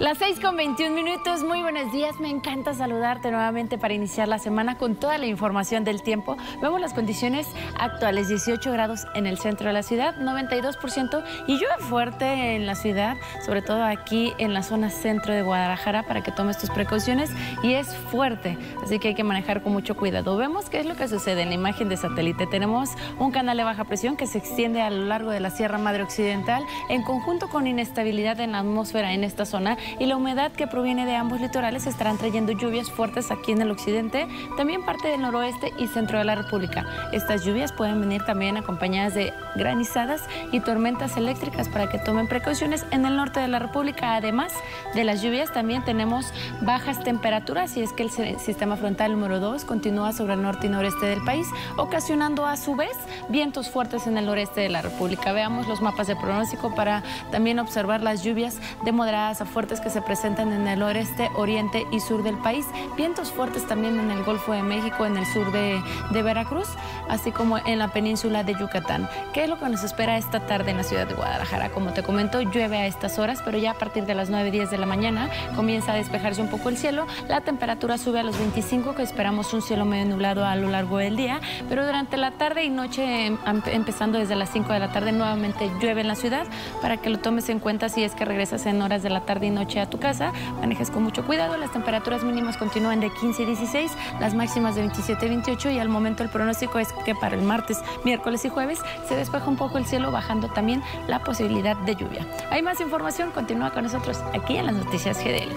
Las 6:21 muy buenos días, me encanta saludarte nuevamente para iniciar la semana con toda la información del tiempo. Vemos las condiciones actuales, 18 grados en el centro de la ciudad, 92% y llueve fuerte en la ciudad, sobre todo aquí en la zona centro de Guadalajara, para que tomes tus precauciones, y es fuerte, así que hay que manejar con mucho cuidado. Vemos qué es lo que sucede en la imagen de satélite. Tenemos un canal de baja presión que se extiende a lo largo de la Sierra Madre Occidental, en conjunto con inestabilidad en la atmósfera en esta zona, y la humedad que proviene de ambos litorales estarán trayendo lluvias fuertes aquí en el occidente, también parte del noroeste y centro de la República. Estas lluvias pueden venir también acompañadas de granizadas y tormentas eléctricas, para que tomen precauciones en el norte de la República. Además de las lluvias, también tenemos bajas temperaturas, y es que el sistema frontal número 2 continúa sobre el norte y noreste del país, ocasionando a su vez vientos fuertes en el noreste de la República. Veamos los mapas de pronóstico para también observar las lluvias de moderadas a fuertes que se presentan en el oeste, oriente y sur del país. Vientos fuertes también en el Golfo de México, en el sur de Veracruz, así como en la península de Yucatán. ¿Qué es lo que nos espera esta tarde en la ciudad de Guadalajara? Como te comento, llueve a estas horas, pero ya a partir de las 9:10 de la mañana comienza a despejarse un poco el cielo. La temperatura sube a los 25, que esperamos un cielo medio nublado a lo largo del día, pero durante la tarde y noche, empezando desde las 5 de la tarde, nuevamente llueve en la ciudad, para que lo tomes en cuenta si es que regresas en horas de la tarde y noche a tu casa. Manejes con mucho cuidado. Las temperaturas mínimas continúan de 15 y 16, las máximas de 27 y 28, y al momento el pronóstico es que para el martes, miércoles y jueves se despeja un poco el cielo, bajando también la posibilidad de lluvia. Hay más información, continúa con nosotros aquí en las Noticias GDL.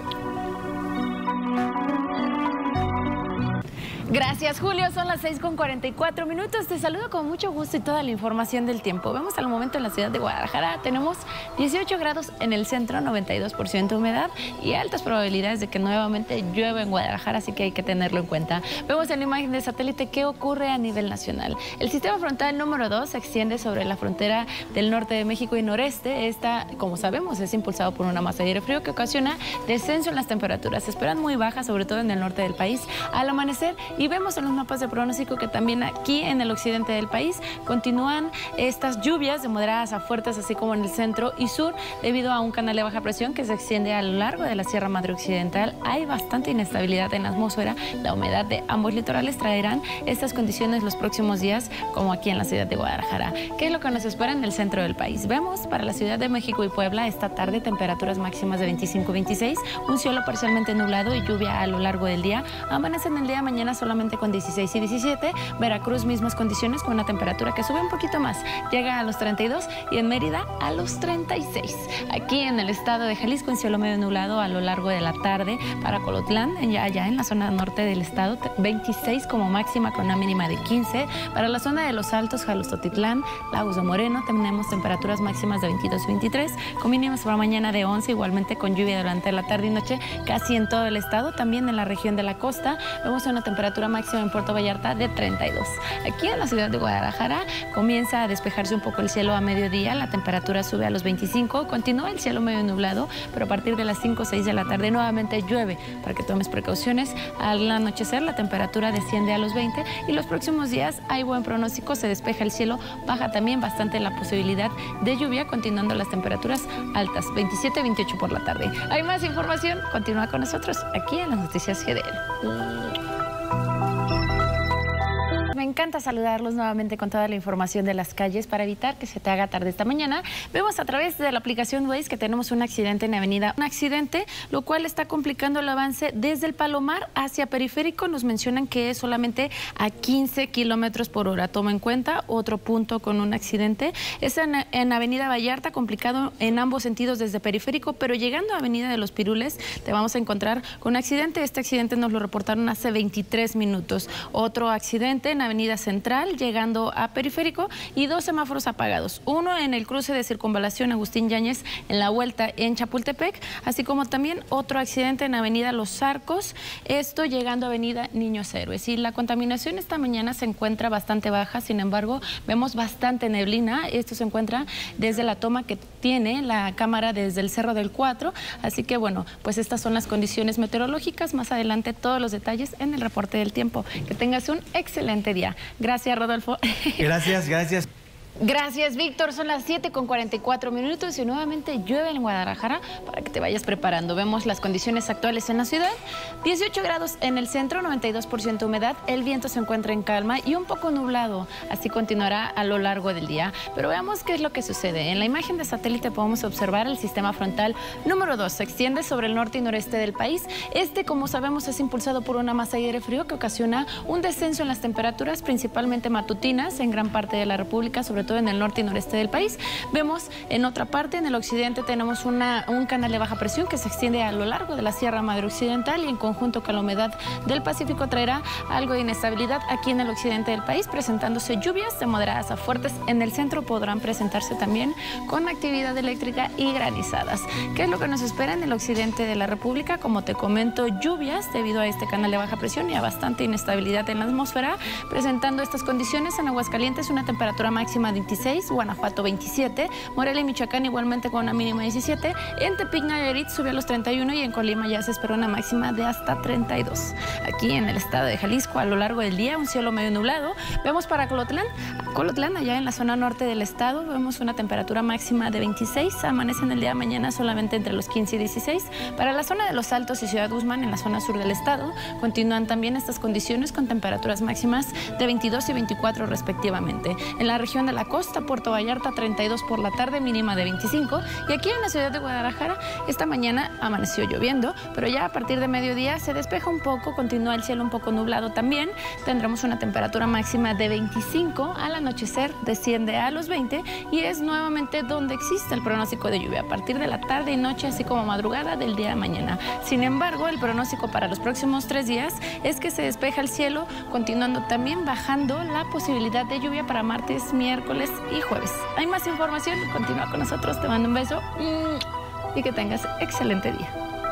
Gracias, Julio. Son las 6:44. Te saludo con mucho gusto y toda la información del tiempo. Vemos al momento en la ciudad de Guadalajara. Tenemos 18 grados en el centro, 92% humedad y altas probabilidades de que nuevamente llueva en Guadalajara, así que hay que tenerlo en cuenta. Vemos en la imagen de satélite qué ocurre a nivel nacional. El sistema frontal número 2 se extiende sobre la frontera del norte de México y noreste. Esta, como sabemos, es impulsado por una masa de aire frío que ocasiona descenso en las temperaturas. Se esperan muy bajas, sobre todo en el norte del país, al amanecer. Y vemos en los mapas de pronóstico que también aquí en el occidente del país continúan estas lluvias de moderadas a fuertes, así como en el centro y sur, debido a un canal de baja presión que se extiende a lo largo de la Sierra Madre Occidental. Hay bastante inestabilidad en la atmósfera. La humedad de ambos litorales traerán estas condiciones los próximos días, como aquí en la ciudad de Guadalajara. ¿Qué es lo que nos espera en el centro del país? Vemos para la Ciudad de México y Puebla esta tarde temperaturas máximas de 25-26, un cielo parcialmente nublado y lluvia a lo largo del día. Amanece en el día de mañana solamente con 16 y 17. Veracruz, mismas condiciones, con una temperatura que sube un poquito más, llega a los 32, y en Mérida a los 36. Aquí en el estado de Jalisco, en cielo medio nublado a lo largo de la tarde. Para Colotlán, allá en la zona norte del estado, 26 como máxima, con una mínima de 15. Para la zona de Los Altos, Jalostotitlán, Lagos de Moreno, tenemos temperaturas máximas de 22 y 23, con mínimas para mañana de 11, igualmente con lluvia durante la tarde y noche casi en todo el estado. También en la región de la costa vemos una temperatura máxima en Puerto Vallarta de 32. Aquí en la ciudad de Guadalajara comienza a despejarse un poco el cielo a mediodía. La temperatura sube a los 25. Continúa el cielo medio nublado, pero a partir de las 5 o 6 de la tarde nuevamente llueve, para que tomes precauciones. Al anochecer la temperatura desciende a los 20, y los próximos días hay buen pronóstico. Se despeja el cielo, baja también bastante la posibilidad de lluvia, continuando las temperaturas altas, 27-28 por la tarde. Hay más información, continúa con nosotros aquí en las Noticias GDL. Me encanta saludarlos nuevamente con toda la información de las calles para evitar que se te haga tarde esta mañana. Vemos a través de la aplicación Waze que tenemos un accidente en avenida. Un accidente, lo cual está complicando el avance desde el Palomar hacia Periférico. Nos mencionan que es solamente a 15 kilómetros por hora. Toma en cuenta otro punto con un accidente. Es en avenida Vallarta, complicado en ambos sentidos desde Periférico, pero llegando a avenida de los Pirules te vamos a encontrar con un accidente. Este accidente nos lo reportaron hace 23 minutos. Otro accidente en avenida Central, llegando a Periférico, y dos semáforos apagados. Uno en el cruce de Circunvalación Agustín Yáñez, en la vuelta en Chapultepec, así como también otro accidente en avenida Los Arcos, esto llegando a avenida Niños Héroes. Y la contaminación esta mañana se encuentra bastante baja, sin embargo, vemos bastante neblina. Esto se encuentra desde la toma que tiene la cámara desde el Cerro del 4, así que bueno, pues estas son las condiciones meteorológicas. Más adelante todos los detalles en el reporte del tiempo. Que tengas un excelente día. Gracias, Rodolfo. Gracias. Gracias, Víctor. Son las 7:44 y nuevamente llueve en Guadalajara para que te vayas preparando. Vemos las condiciones actuales en la ciudad. 18 grados en el centro, 92% humedad. El viento se encuentra en calma y un poco nublado. Así continuará a lo largo del día. Pero veamos qué es lo que sucede. En la imagen de satélite podemos observar el sistema frontal número 2. Se extiende sobre el norte y noreste del país. Como sabemos, es impulsado por una masa de aire frío que ocasiona un descenso en las temperaturas, principalmente matutinas, en gran parte de la República, sobre todo en el norte y noreste del país. Vemos en otra parte, en el occidente, tenemos un canal de baja presión que se extiende a lo largo de la Sierra Madre Occidental y en conjunto con la humedad del Pacífico traerá algo de inestabilidad aquí en el occidente del país, presentándose lluvias de moderadas a fuertes. En el centro podrán presentarse también con actividad eléctrica y granizadas. ¿Qué es lo que nos espera en el occidente de la República? Como te comento, lluvias debido a este canal de baja presión y a bastante inestabilidad en la atmósfera, presentando estas condiciones en Aguascalientes, una temperatura máxima de 26, Guanajuato 27, Morelia y Michoacán igualmente con una mínima de 17, en Tepic, Nayarit subió a los 31 y en Colima ya se espera una máxima de hasta 32. Aquí en el estado de Jalisco, a lo largo del día, un cielo medio nublado. Vemos para Colotlán, allá en la zona norte del estado, vemos una temperatura máxima de 26, amanece en el día de mañana solamente entre los 15 y 16. Para la zona de Los Altos y Ciudad Guzmán, en la zona sur del estado, continúan también estas condiciones con temperaturas máximas de 22 y 24 respectivamente. En la región de la costa, Puerto Vallarta 32 por la tarde, mínima de 25. Y aquí en la ciudad de Guadalajara, esta mañana amaneció lloviendo, pero ya a partir de mediodía se despeja un poco, continúa el cielo un poco nublado también. Tendremos una temperatura máxima de 25, al anochecer desciende a los 20 y es nuevamente donde existe el pronóstico de lluvia a partir de la tarde y noche, así como madrugada del día de mañana. Sin embargo, el pronóstico para los próximos 3 días es que se despeja el cielo, continuando también bajando la posibilidad de lluvia para martes, miércoles y jueves. Hay más información, continúa con nosotros, te mando un beso y que tengas excelente día.